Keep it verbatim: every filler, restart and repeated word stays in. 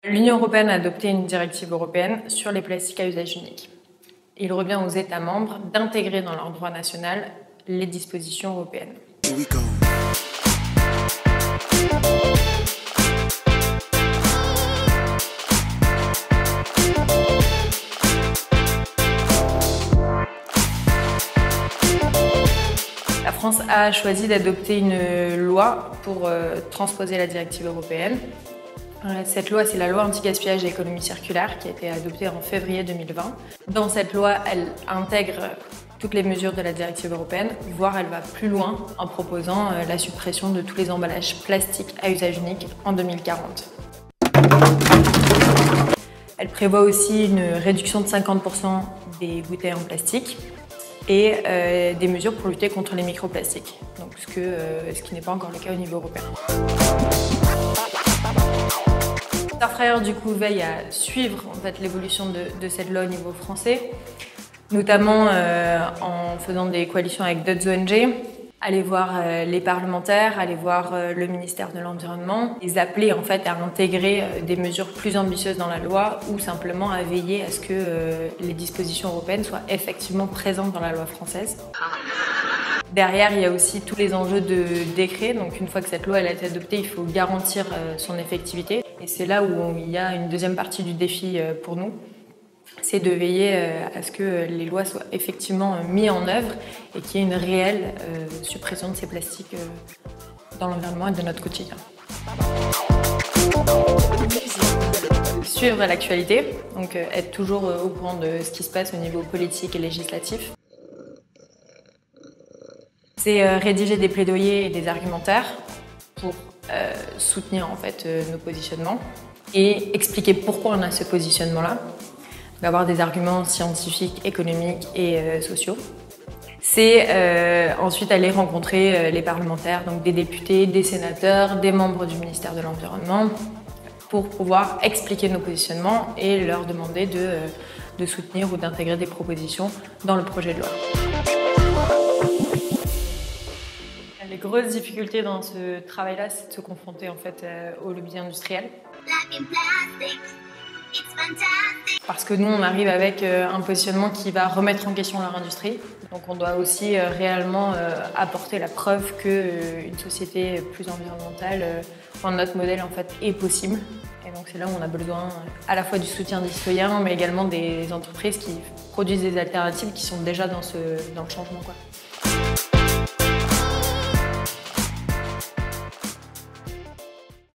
L'Union européenne a adopté une directive européenne sur les plastiques à usage unique. Il revient aux États membres d'intégrer dans leur droit national les dispositions européennes. La France a choisi d'adopter une loi pour euh, transposer la directive européenne. Cette loi, c'est la loi anti-gaspillage et économie circulaire qui a été adoptée en février deux mille vingt. Dans cette loi, elle intègre toutes les mesures de la directive européenne, voire elle va plus loin en proposant la suppression de tous les emballages plastiques à usage unique en deux mille quarante. Elle prévoit aussi une réduction de cinquante pour cent des bouteilles en plastique et euh, des mesures pour lutter contre les microplastiques, donc ce, que, euh, ce qui n'est pas encore le cas au niveau européen. Starfryer du coup veille à suivre en fait, l'évolution de, de cette loi au niveau français, notamment euh, en faisant des coalitions avec d'autres O N G, aller voir euh, les parlementaires, aller voir euh, le ministère de l'Environnement, les appeler en fait à intégrer euh, des mesures plus ambitieuses dans la loi ou simplement à veiller à ce que euh, les dispositions européennes soient effectivement présentes dans la loi française. Derrière, il y a aussi tous les enjeux de décret. Donc, une fois que cette loi elle a été adoptée, il faut garantir euh, son effectivité. Et c'est là où on, il y a une deuxième partie du défi euh, pour nous, c'est de veiller euh, à ce que les lois soient effectivement euh, mises en œuvre et qu'il y ait une réelle euh, suppression de ces plastiques euh, dans l'environnement et de notre quotidien. Suivre l'actualité, donc euh, être toujours euh, au courant de ce qui se passe au niveau politique et législatif. C'est euh, rédiger des plaidoyers et des argumentaires pour euh, soutenir en fait euh, nos positionnements et expliquer pourquoi on a ce positionnement-là, d'avoir des arguments scientifiques, économiques et euh, sociaux. C'est euh, ensuite aller rencontrer euh, les parlementaires, donc des députés, des sénateurs, des membres du ministère de l'Environnement, pour pouvoir expliquer nos positionnements et leur demander de, euh, de soutenir ou d'intégrer des propositions dans le projet de loi. Les grosses difficultés dans ce travail-là, c'est de se confronter en fait euh, au lobby industriel. Parce que nous, on arrive avec euh, un positionnement qui va remettre en question leur industrie. Donc on doit aussi euh, réellement euh, apporter la preuve qu'une euh, société plus environnementale, euh, enfin, notre modèle en fait, est possible. Et donc c'est là où on a besoin euh, à la fois du soutien des citoyens, mais également des entreprises qui produisent des alternatives qui sont déjà dans, ce, dans le changement, quoi.